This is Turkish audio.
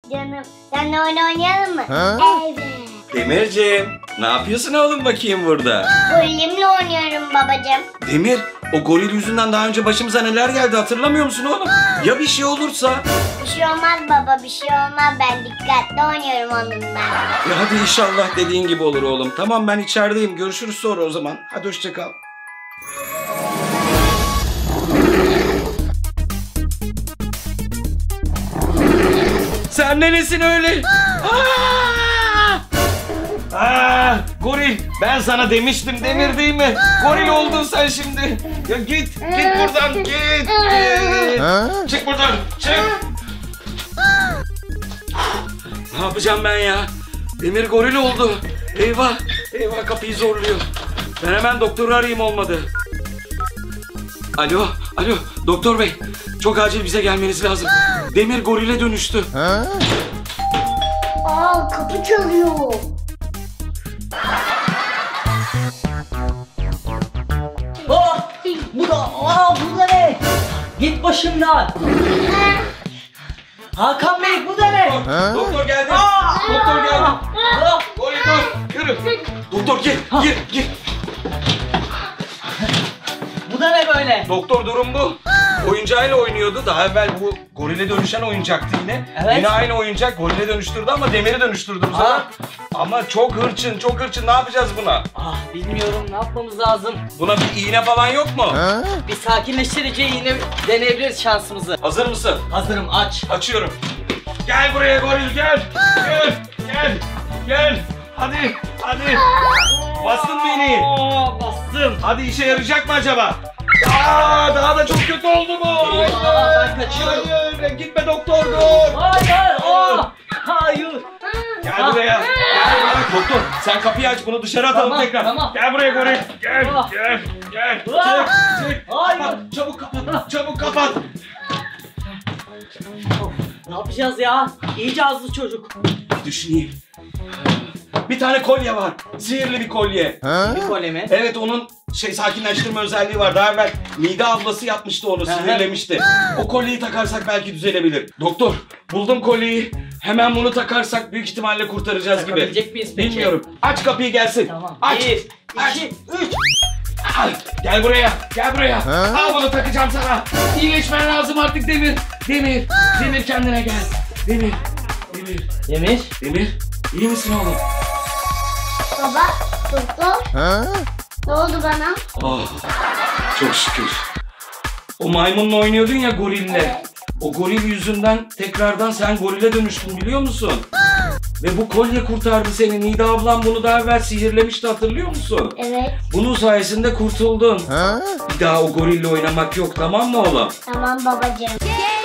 Canım, seninle oyun oynayalım mı? Evet. Demirciğim, ne yapıyorsun oğlum bakayım burada? Gorillimle oynuyorum babacığım. Demir, o goril yüzünden daha önce başımıza neler geldi hatırlamıyor musun oğlum? Ya bir şey olursa? Bir şey olmaz baba, bir şey olmaz. Ben dikkatli oynuyorum onunla. Ya hadi inşallah dediğin gibi olur oğlum. Tamam ben içerideyim. Görüşürüz sonra o zaman. Hadi hoşça kal. Sen neresin öyle? Goril, ben sana demiştim Demir değil mi? Goril oldun sen şimdi. Ya git buradan git. Çık buradan, çık. Ne yapacağım ben ya? Demir goril oldu. Eyvah, eyvah kapıyı zorluyor. Ben hemen doktoru arayayım olmadı. Alo, doktor bey. Çok acil bize gelmeniz lazım. Demir gorile dönüştü. Kapı çalıyor. Bu da ne? Git başımdan. Hakan Bey bu da ne? Doktor geldi. Doktor geldi. Goril dur, yürü. Doktor gir. Bu da ne böyle? Doktor durum bu. Oyuncağıyla oynuyordu. Daha evvel bu gorile dönüşen oyuncaktı yine. Evet. Yine aynı oyuncak gorile dönüştürdü ama Demir'i dönüştürdü bu sefer. Ama çok hırçın. Ne yapacağız buna? Bilmiyorum, ne yapmamız lazım? Buna bir iğne falan yok mu? Bir sakinleştirici iğne deneyebiliriz şansımızı. Hazır mısın? Hazırım, aç. Açıyorum. Gel buraya goril gel. Gel. Hadi. Bastın mı iğneyi? Bastım. Hadi işe yarayacak mı acaba? Daha da çok kötü oldu bu. Ben kaçıyorum. Hayır, gitme doktor dur. Hayır. Gel buraya. Doktor sen kapıyı aç bunu dışarı atalım Tamam, tekrar. tamam. Gel buraya goril. Gel. Çık. Hayır. Kapat, çabuk kapat. Ne yapacağız ya? İyice azlı çocuk. Bir düşüneyim. Bir tane kolye var. Sihirli bir kolye. Bir kolye mi? Evet onun sakinleştirme özelliği var. Daha evvel Nida ablası yapmıştı onu, sinirlemişti. O kolyeyi takarsak belki düzelebilir. Doktor buldum kolyeyi. Hemen bunu takarsak büyük ihtimalle kurtaracağız gibi. Takabilecek miyiz peki? Bilmiyorum. Aç kapıyı gelsin. Tamam. Aç. 1, 2, 3. Gel buraya. Al bunu takacağım sana. İyileşmen lazım artık Demir. Demir kendine gel. Demir. İyi misin oğlum? Baba, doktor. Ne oldu bana? Oh, çok şükür. O maymunla oynuyordun ya gorille. Evet. O goril yüzünden tekrardan sen gorile dönüştün biliyor musun? Ve bu kolye kurtardı seni. Nida ablam bunu daha evvel sihirlemişti hatırlıyor musun? Evet. Bunun sayesinde kurtuldun. Bir daha o gorille oynamak yok tamam mı oğlum? Tamam babacığım.